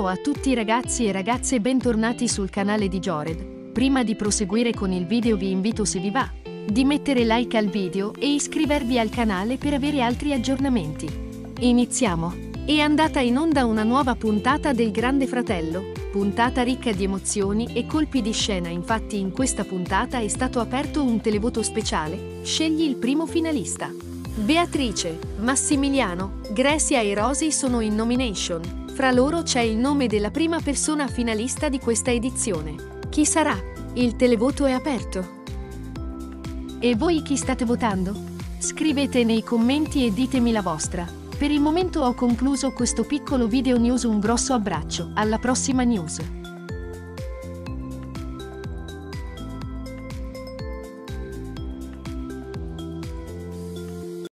Ciao a tutti ragazzi e ragazze, bentornati sul canale di Jored. Prima di proseguire con il video vi invito, se vi va, di mettere like al video e iscrivervi al canale per avere altri aggiornamenti. Iniziamo! È andata in onda una nuova puntata del Grande Fratello, puntata ricca di emozioni e colpi di scena. Infatti in questa puntata è stato aperto un televoto speciale, scegli il primo finalista. Beatrice, Massimiliano, Grecia e Rosy sono in nomination. Fra loro c'è il nome della prima persona finalista di questa edizione. Chi sarà? Il televoto è aperto. E voi chi state votando? Scrivete nei commenti e ditemi la vostra. Per il momento ho concluso questo piccolo video news, un grosso abbraccio, alla prossima news.